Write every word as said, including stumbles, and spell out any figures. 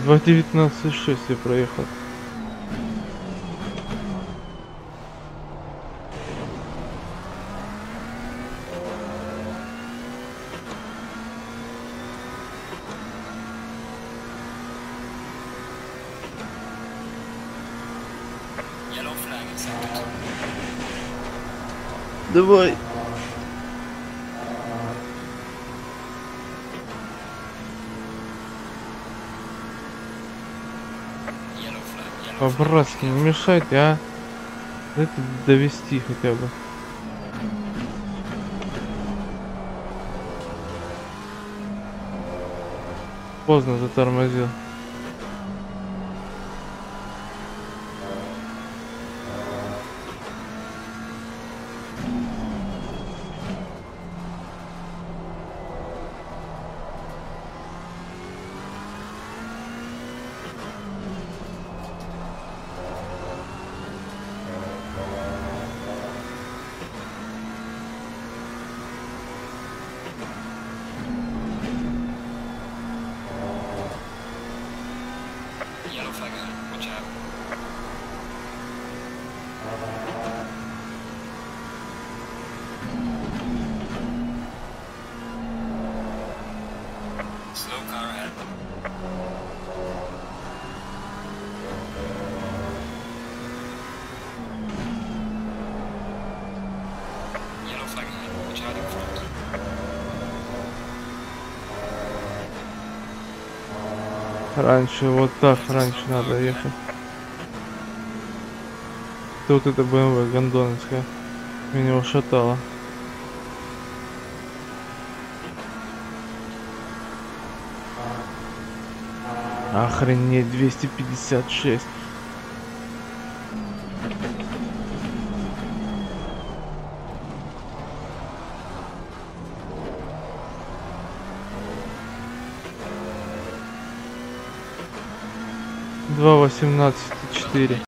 два девятнадцать шесть я проехал. Давай. По-братски, не мешайте, а? Дайте довести хотя бы. Поздно затормозил. Раньше вот так, раньше надо ехать. Тут это бэ эм вэ гондоновская. Меня ушатало. Охренеть, двести пятьдесят шесть. два восемнадцать четыре.